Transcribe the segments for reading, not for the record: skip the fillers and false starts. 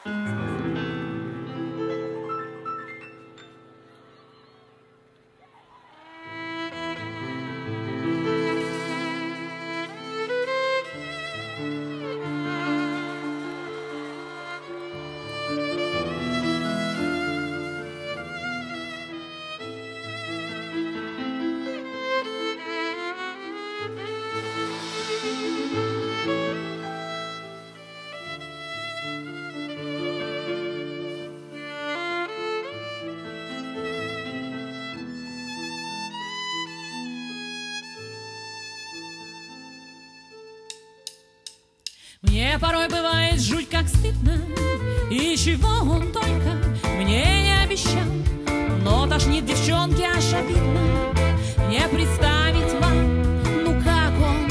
Мне порой бывает жуть как стыдно, и чего он только мне не обещал. Но тошнит девчонки, аж обидно не представить вам, ну как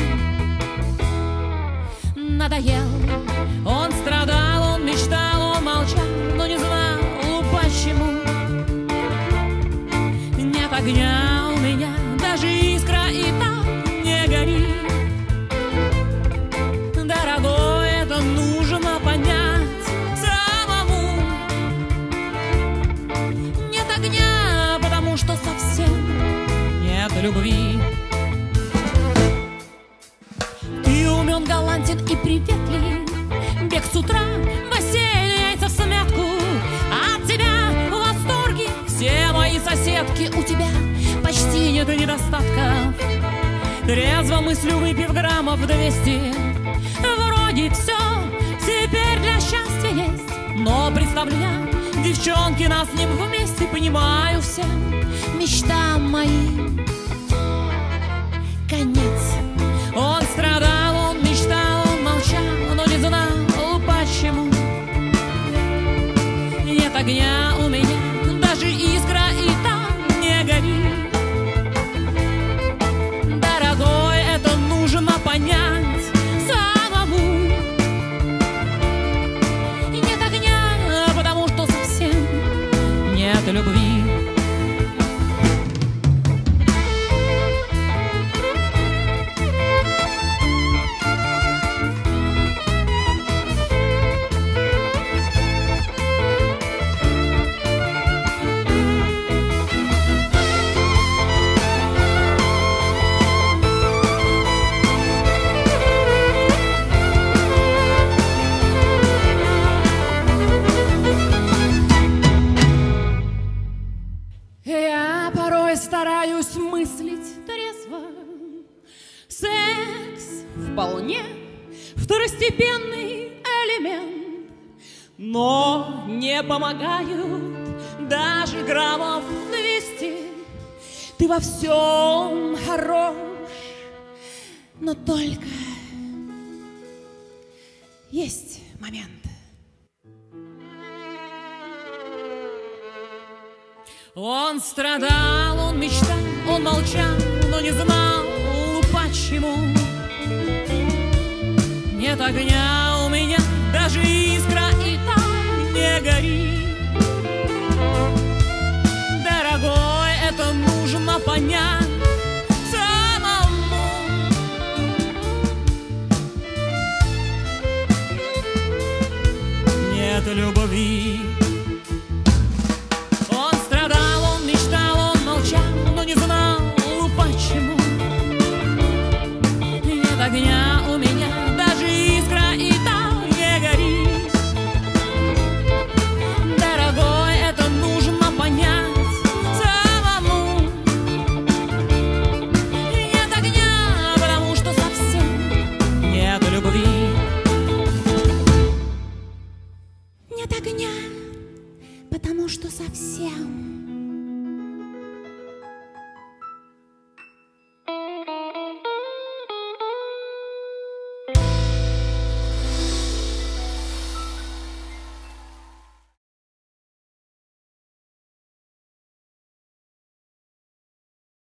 он надоел. Он страдал, он мечтал, он молчал, но не знал почему. Нет огня у меня, даже искра и так не горит. Дорогой, это нужно понять самому. Нет огня, потому что совсем нет любви. Ты умен, галантен и приветлив, бег с утра, бассейн, яйца в смятку. От тебя в восторге все мои соседки. У тебя почти нет недостатков. Трезво мыслю, выпив граммов 200. Вроде все теперь для счастья есть. Но представляю, девчонки, нас с ним вместе. Понимаю всем мечтам моим конец. Он страдал, он мечтал, он молчал, но не знал почему. Нет огня у меня, даже искра и там не горит. Дорогой, это нужно понять самому. Нет огня, потому что совсем нет любви. Я порой стараюсь мыслить трезво. Секс вполне второстепенный элемент, но не помогают даже граммов 200. Ты во всем хорош, но только есть момент. Он страдал, он мечтал, он молчал, но не знал почему. Нет огня у меня, даже искра и там не горит. Дорогой, это нужно понять самому. Нет любви. Огня у меня, даже искра и там не горит. Дорогой, это нужно понять самому. Нет огня, потому что совсем нет любви. Нет огня, потому что совсем